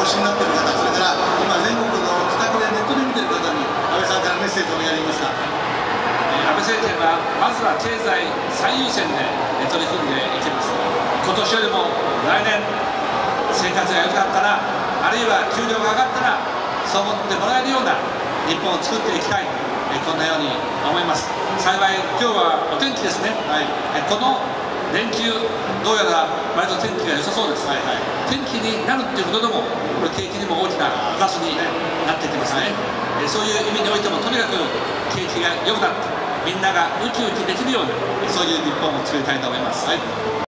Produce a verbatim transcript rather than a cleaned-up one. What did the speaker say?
しになっている方、それから今全国の自宅でネットで見ている方に安倍さんからメッセージをお願いできますか。 安倍政権はまずは経済最優先で取り組んでいきます。今年よりも来年生活が良くなったら、あるいは給料が上がったら、そう思ってもらえるような日本を作っていきたい、こんなように思います。幸い今日はお天気ですね、はい、この連休どうやら割と天気が良さそうです、はいはい、天気になるっていうことでもこれ景気にも大きなプラスになってきますね、はい、そういう意味においてもとにかく景気が良くなってみんながウキウキできるようなそういう日本を作りたいと思います。はい。